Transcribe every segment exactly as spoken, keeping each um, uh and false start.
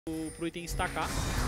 pro item estacar.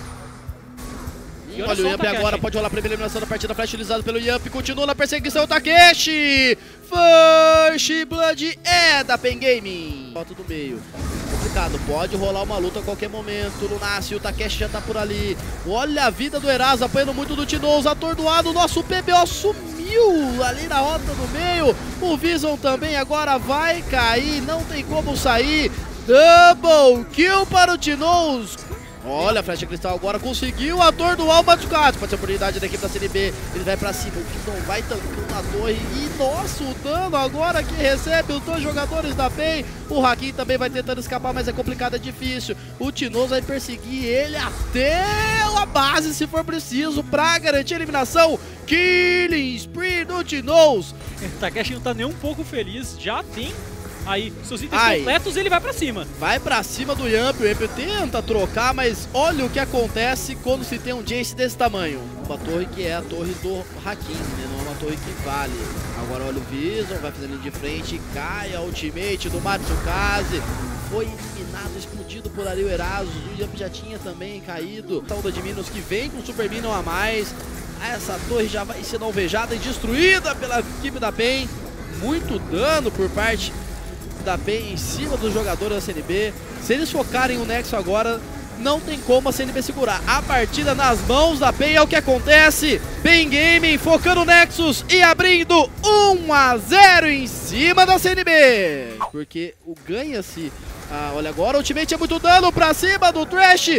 E olha, olha o Yamp agora, pode rolar a primeira eliminação da partida, flash utilizado pelo Yamp, continua na perseguição, Takeshi! First Blood é da Pen Gaming. Volta do meio, complicado, pode rolar uma luta a qualquer momento, Lunacy, o Takeshi já tá por ali. Olha a vida do Eraso, apanhando muito do Tinoz, atordoado, o nosso P B O sumiu ali na rota do meio. O Vision também agora vai cair, não tem como sair. Double kill para o Tinoz. Olha, a flecha cristal agora conseguiu atordoar o Matsukaze. Pode ser a oportunidade da equipe da C N B. Ele vai pra cima, o Vision vai tancando na torre. E nossa, o dano agora que recebe os dois jogadores da PEN. O Hakim também vai tentando escapar, mas é complicado, é difícil. O Tinoz vai perseguir ele até a base, se for preciso, pra garantir a eliminação. Killing spree do Tinoz. Takeshi não tá nem um pouco feliz, já tem aí seus itens Ai. completos, ele vai pra cima. Vai pra cima do Yamp, o Yamp tenta trocar, mas olha o que acontece quando se tem um Jace desse tamanho. Uma torre que é a torre do Hakim, né? Não é uma torre que vale. Agora olha o Vision, vai fazendo de frente, cai a ultimate do Matsukaze. Foi eliminado, explodido por ali o Eraso. O Yamp já tinha também caído. Taunda de Minos que vem com Super Minion a mais. Essa torre já vai sendo alvejada e destruída pela equipe da PEN. Muito dano por parte da PEN em cima dos jogadores da C N B. Se eles focarem o Nexo agora, não tem como a C N B segurar. A partida nas mãos da PEN é o que acontece. PEN Gaming focando o Nexus e abrindo um a zero em cima da C N B. Porque o ganha-se. Ah, olha agora, o ultimate é muito dano pra cima do Trash.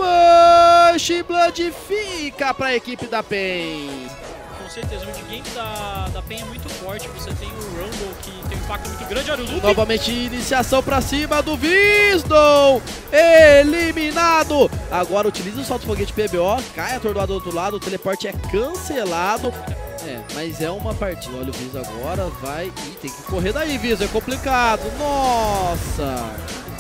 First Blood fica pra equipe da PEN. Com certeza, o mid-game da, da PEN é muito forte. Você tem o Rumble, que tem um impacto muito grande. Olha o loop. Novamente iniciação pra cima do Wisdom. Eliminado. Agora utiliza o salto foguete P B O. Cai atordoado do outro lado. O teleporte é cancelado. É, mas é uma partida. Olha o Wisdom agora. Vai. Ih, tem que correr daí, Wisdom. É complicado. Nossa.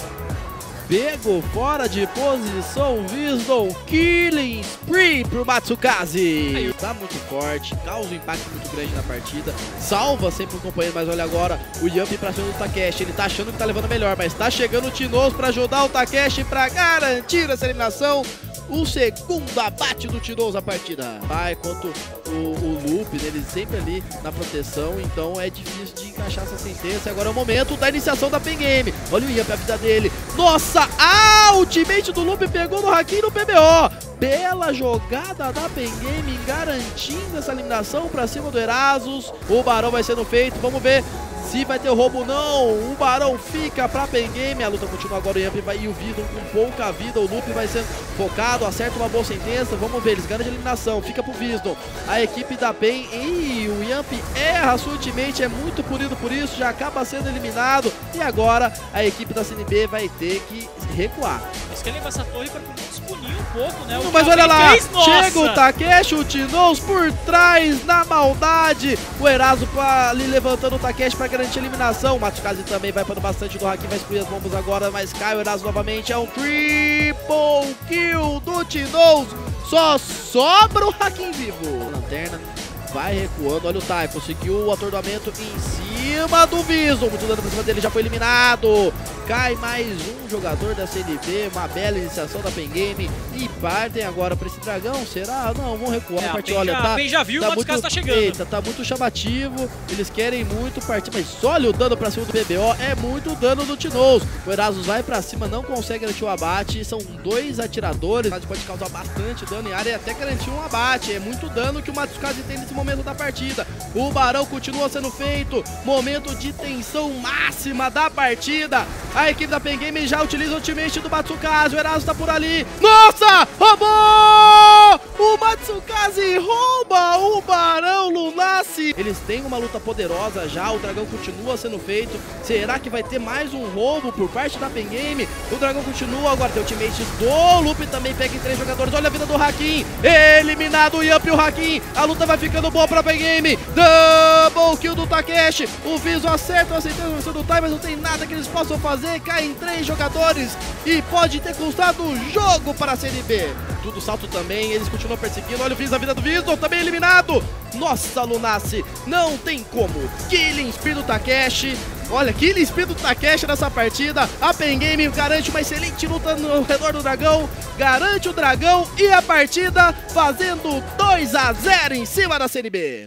Pego fora de posição, Wisdom, killing spree pro Matsukaze. Tá muito forte, causa um impacto muito grande na partida, salva sempre o companheiro, mas olha agora o Yamp pra cima do Takeshi. Ele tá achando que tá levando melhor, mas tá chegando o Tinoz pra ajudar o Takeshi pra garantir essa eliminação. O segundo abate do Tinoz na partida. Vai contra o, o Loop, ele sempre ali na proteção, então é difícil de encaixar essa sentença. Agora é o momento da iniciação da Pen Game. Olha o Yamp, a vida dele. Nossa, a ultimate do Loop pegou no Hakim no P B O. Bela jogada da Pen Game, garantindo essa eliminação pra cima do Erasus. O Barão vai sendo feito, vamos ver se vai ter roubo ou não. O Barão fica pra Pen Game. A luta continua agora, o Yamp vai, e o Vision com pouca vida. O Loop vai sendo focado, acerta uma boa sentença. Vamos ver, eles ganham de eliminação. Fica pro Vision. A equipe da PEN e o Yamp erra a sua ultimate, é muito punido por isso, já acaba sendo eliminado. E agora a equipe da C N B vai ter que recuar. Eles querem levar essa torre pra despunir um pouco, né? Não, mas olha lá, fez, chega o Takeshi, o Tinoz por trás na maldade. O Eraso ali levantando o Takeshi pra garantir a eliminação. O Matsukaze também vai para bastante do Hakim, vai excluir as bombas agora, mas cai o Eraso novamente. É um triple kill do Tinoz. Só sobra o Hakim vivo. Lanterna vai recuando, olha o Tai, conseguiu o atordoamento em cima do Vision. Muito dano pra cima dele, já foi eliminado. Cai mais um jogador da C N B, uma bela iniciação da Pen Game. E partem agora pra esse dragão, será? Não, vão recuar. É, a partir. PEN Olha, já, tá, a PEN já viu, tá o Matsukaze tá chegando. Eita, tá muito chamativo, eles querem muito partir, mas olha o dano pra cima do P B O, é muito dano do Tinoz. O Erasus vai pra cima, não consegue garantir o abate, são dois atiradores, mas pode causar bastante dano em área e até garantir um abate. É muito dano que o Matsukaze tem nesse momento da partida. O Barão continua sendo feito, momento de tensão máxima da partida. A equipe da Pen Game já utiliza o ultimate do Matsukaze, o Erasus tá por ali. Nossa, roubou! O Matsukaze rouba o Barão Lunacy. Eles têm uma luta poderosa já, o dragão continua sendo feito. Será que vai ter mais um roubo por parte da Pen Game? O dragão continua, agora tem o ultimate do Loop, também pega em três jogadores. Olha a vida do Hakim, eliminado o Yamp e o Hakim. A luta vai ficando boa pra Pen Game. Double kill do Takeshi. O Vision acerta a sentença do time, mas não tem nada que eles possam fazer. Cai em três jogadores e pode ter custado o jogo para a C N B. Tudo salto também, eles continuam perseguindo. Olha o Vision, a vida do Vision, também eliminado. Nossa, Lunacy, não tem como. Killing spree do Takeshi. Olha, Killing Spree do Takeshi nessa partida. A Pen Game garante uma excelente luta no redor do dragão. Garante o dragão e a partida fazendo dois a zero em cima da C N B.